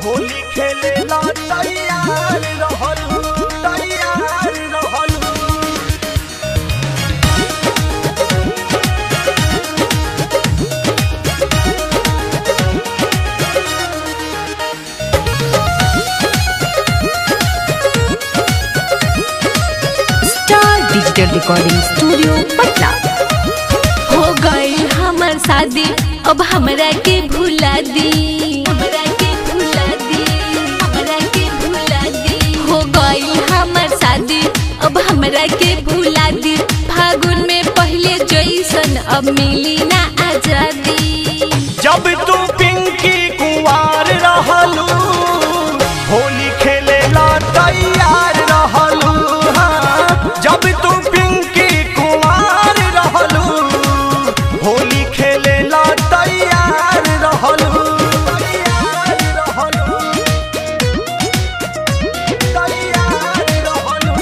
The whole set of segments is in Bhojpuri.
होली खेले ला तैयार रहलू तैयार रहलू। Star digital recording studio Patna. हो गई हमर शादी अब हमरा के भुला दी, हमरा के भुला दी, हमरा के भुला दी। हो गई हमर शादी अब हमरा के भुला दी। फागुन में पहले जैसन अब मिली ना आजादी। जब तू पिंकी कुंवार रहलू होली खेले ला तैयार रहलू। हाँ जब तू पिंकी कुंवार रहलू होली खेले ला तैयार रहलू तैयार रहलू तैयार रहलू।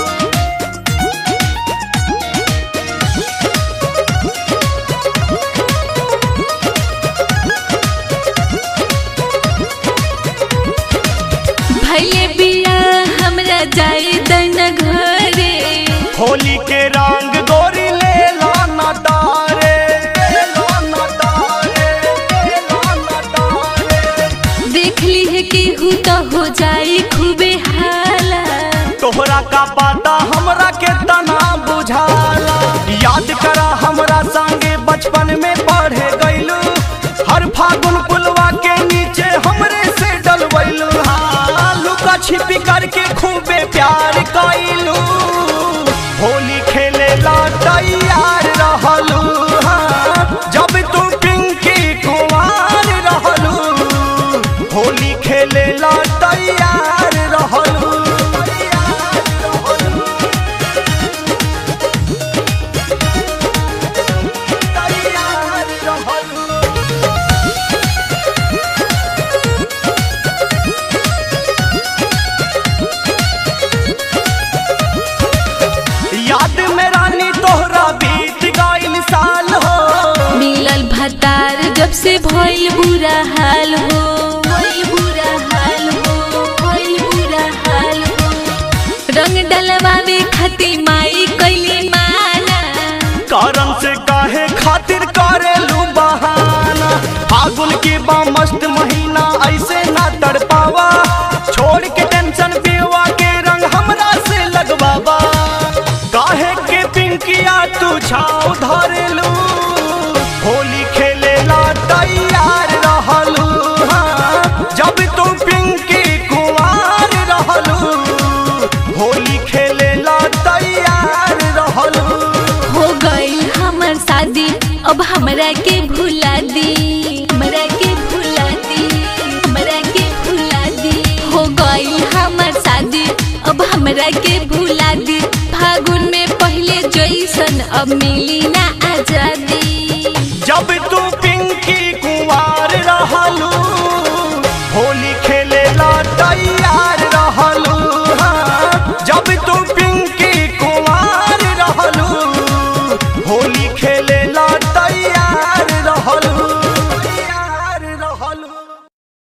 भैले बिया हमरा जाए दन घरे। होली के रंग गोरी ले लाना तारे ले लाना तारे ले लाना तारे। देख ली है कि हूँ तो हो जाए खूबे हाला। तोहरा का पता हमरा के तना बुझाला। याद करा हमरा संगे बचपन में पढ़े गइलू। हर फागुन पुलवा के नीचे हमरे से डलवैलू। हाँ लुका छिपी करके खूबे प्यार कइलू। होली खेले ला तैयार रहलू। हाँ जब तू पिंकी कुंवार रहलू होली खेले ला तैयार रहलू तैयार रहलू तैयार रहलू। याद में रानी तोहरा बीत गइल साल हो। मिलल भतार जब से भइल बुरा हाल हो, भइल बुरा हाल हो, भइल बुरा हाल हो। रंग डलवावे खातिर माई कइली माना। कारण से काहे खातिर करेलू बहाना। फागुन की बा मस्त महीना ऐसे ना तड़पावा। छोड़ के टेंशन पीवा के रंग हमरा से लगवावा। काहे के पिंकिया तू छाव धरेलू होली खेले ला तैयार रहलू। हाँ जब तू पिंकी कुंवार रहलू होली खेले ला तैयार रहलू। हो गई हमर शादी अब हमरा के भुला दी, हमरा के भुला दी, हमरा के भुला दी। हो गई हमर शादी अब हमरा के भुला दी। फागुन में पहले जैसन अब मिली